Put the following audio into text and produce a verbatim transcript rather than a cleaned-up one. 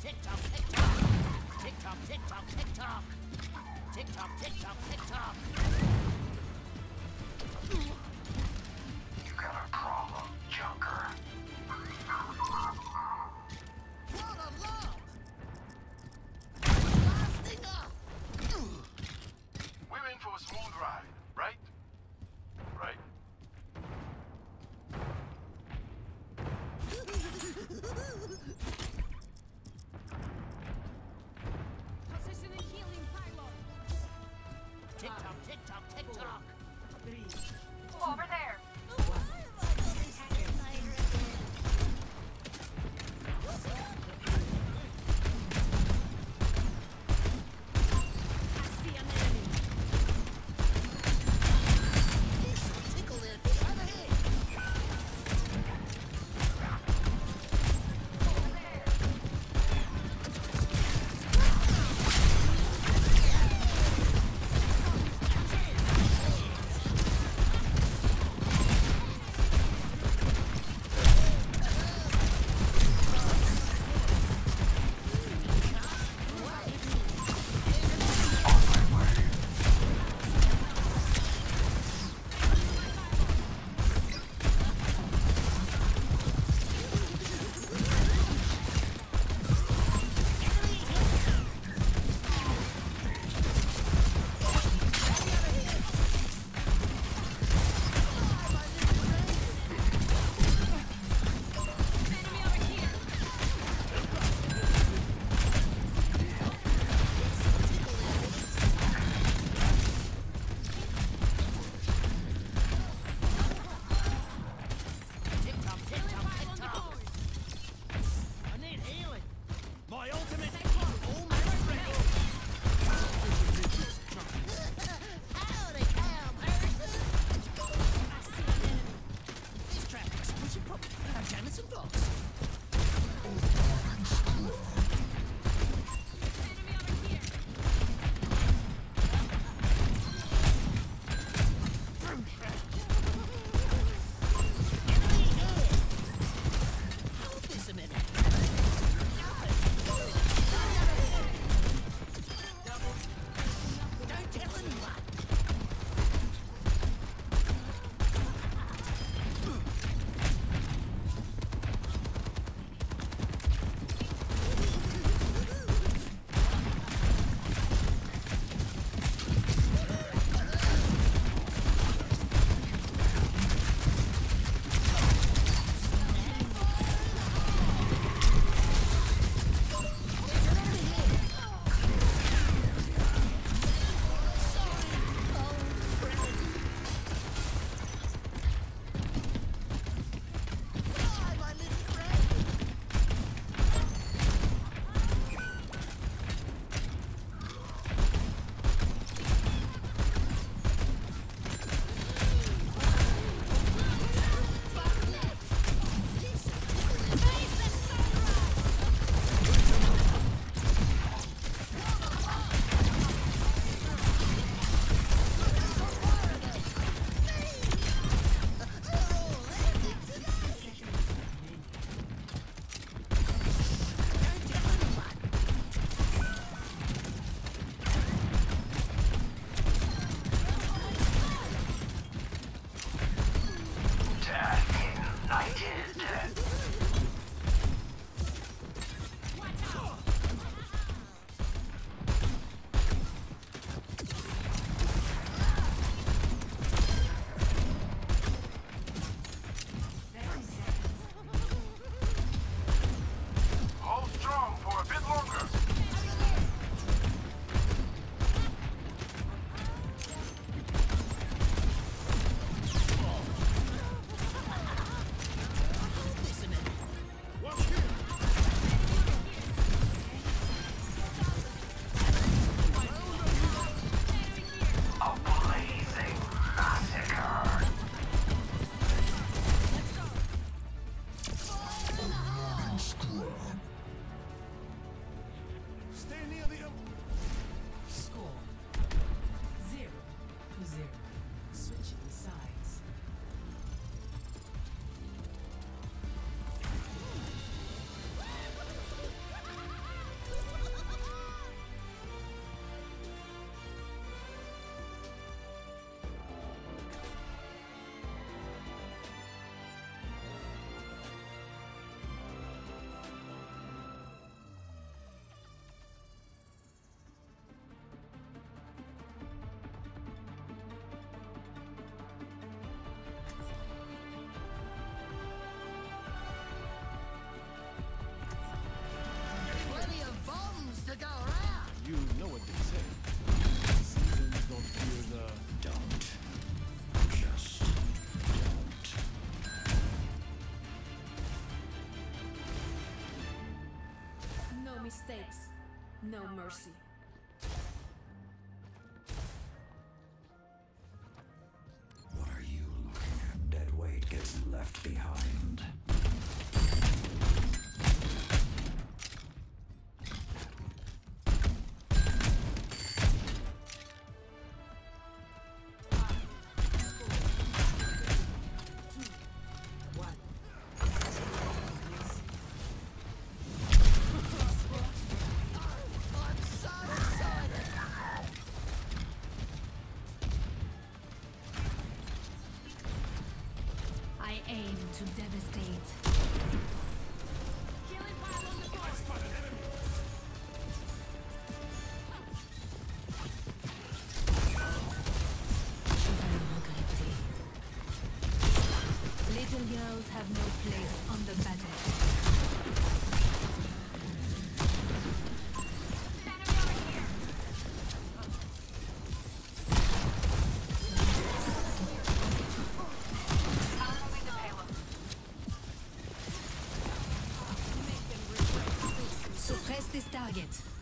tick tock, tick tock. Tick tock, tick tock, tick tock. Tick tock, tick tock, tick tock. You got a problem, Junker. What a love! Blasting up! We're in for a smooth ride, right? Right. Positioning healing pylon. Tick tock, tick tock, tick tock. Over there. I see an enemy. Tickle it right ahead. Over there. mistakes. No mercy. What are you looking at? Dead weight gets left behind. I aim to devastate. Healing pile on the board. Little girls have no place on the battlefield. Suppress this target.